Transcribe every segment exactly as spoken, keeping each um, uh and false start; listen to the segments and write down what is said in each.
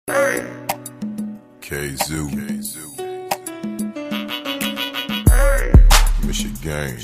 K-Zoo, Michigan.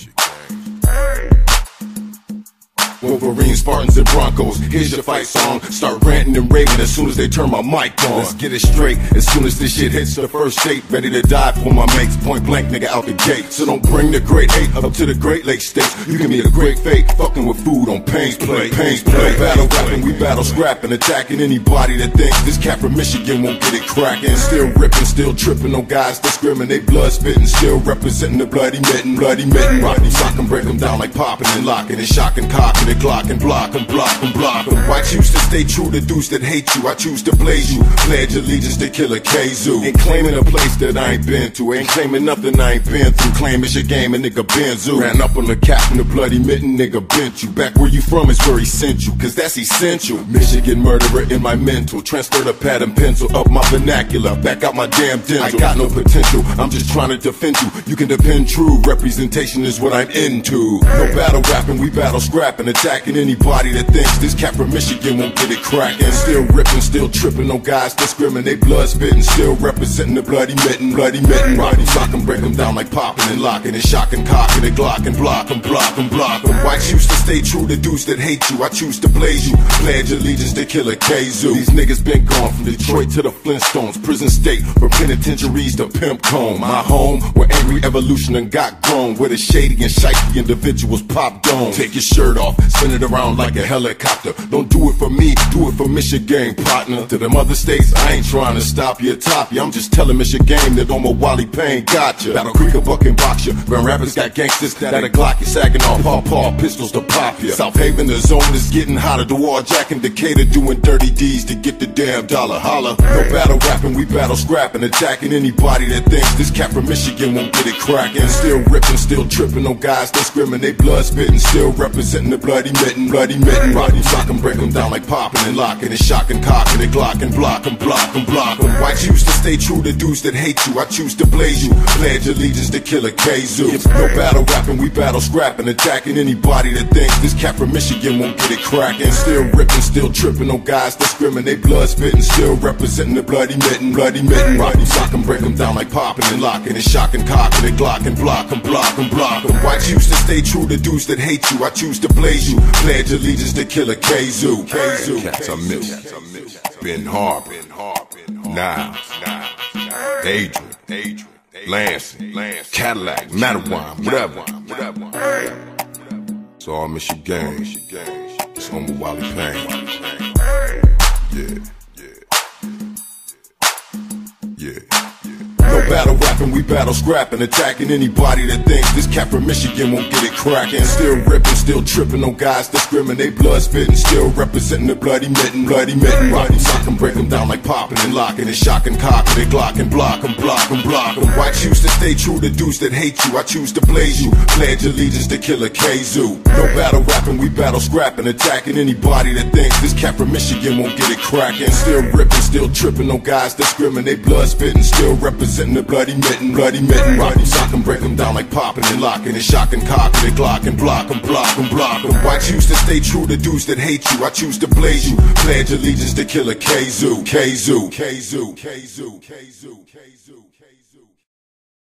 Wolverine, Spartans, and Broncos. Here's your fight song. Start ranting and raving as soon as they turn my mic on. Let's get it straight. As soon as this shit hits the first date, ready to die for my mates. Point blank, nigga, out the gate. So don't bring the great hate up to the Great Lakes states. You can be a great fate, fucking with food on Pain's play. Pain's play. Battle rapping, we battle scrapping, attacking anybody that thinks this cat from Michigan won't get it cracking. Still ripping, still tripping on guys discriminate, blood spitting, still representing the bloody mitten, bloody mitten. Rockin' sock and break them down like popping and locking and shocking, cocking and glocking, block 'em, block 'em, block 'em. Why choose to stay true to dudes that hate you? I choose to blaze you. Pledge allegiance to Killer K-Zoo. Ain't claiming a place that I ain't been to. Ain't claiming nothing I ain't been through. Claim it's your game, a nigga been zoo. Ran up on the cap in the bloody mitten, nigga bent you. Back where you from is where he sent you, cause that's essential. Michigan murderer in my mental. Transfer the pad and pencil up my vernacular. Back out my damn dental. I got no potential, I'm just trying to defend you. You can depend true, representation is what I'm into. No battle rapping, we battle scrapping, attacking anybody that thinks this cat from Michigan won't get it cracking. Still ripping, still tripping on guys discriminate, blood spitting, still representing the bloody mitten, bloody mitten. Rockin' sock and break them down like popping and locking and shocking, cocking and glocking, block 'em, block 'em, block 'em. Why choose to stay true to dudes that hate you? I choose to blaze you. Pledge allegiance to Killer K-Zoo. These niggas been gone from Detroit to the Flintstones, prison state, from penitentiaries to pimp cone. My home, where angry evolution and got grown, where the shady and shifty individuals pop dome. Take your shirt off, spin it around like a helicopter. Don't do it for me, do it for Michigan, partner. To them other states, I ain't trying to stop you, top you. I'm just telling Michigan that on my Wally Payne gotcha. Battle Creek, a buck and box you. Grand Rapids got gangsters that a Glock you sagging off, paw paw pistols to pop you. South Haven, the zone is getting hotter. The war Jack and Decatur doing dirty deeds to get the damn dollar. Holla. No battle rapping, we battle scrapping, attacking anybody that thinks this cat from Michigan won't get it cracking. Still ripping, still tripping on guys discriminate, blood spitting, still representing the bloody mitten, bloody mitten. Rockin' sock and break them down like popping and locking and shocking, cocking and glocking, block 'em, block 'em, block 'em. Why choose to stay true to dudes that hate you? I choose to blaze you. Pledge allegiance to Killer K-Zoo. No battle rapping, we battle scrapping, attacking anybody that thinks this cat from Michigan won't get it cracking. Still ripping, still tripping on guys discriminate, blood spitting, still representing the bloody mitten, bloody mitten. Rockin' sock and break them down like popping and locking and shocking, cocking and glocking, block 'em, block 'em, block 'em. Why choose to stay true to dudes that hate you? I choose to blaze you. Pledge allegiance to Killer K-Zoo. K-Zoo. Cats I miss. Ben Harbor. Niles. Adrian. Lansing. Cadillac. Mattawan. Whatever. It's all Michigan. It's home with Wally Payne. Yeah. Yeah. No battle rapping, we battle scrapping, attacking anybody that thinks this cat from Michigan won't get it cracking. Still ripping, still tripping on guys discriminate, blood spitting, still representing the bloody mitten, bloody mitten. Rockin' sock and break them down like popping and locking and shocking, cocking and glocking, block 'em, block 'em, block 'em. Why choose to stay true to dudes that hate you? I choose to blaze you. Pledge allegiance to Killer K-Zoo. No battle rapping, we battle scrapping, attacking anybody that thinks this cat from Michigan won't get it cracking. Still ripping, still tripping on guys discriminate, blood spitting, still representing the bloody mitten, bloody mitten. Rockin' sock and break them down like popping and locking and shocking, cocking and glocking, block 'em, block 'em, block 'em. Why choose to stay true to dudes that hate you? I choose to blaze you. Pledge allegiance to Killer K-Zoo. K-Zoo. K-Zoo. K-Zoo. K-Zoo. K-Zoo.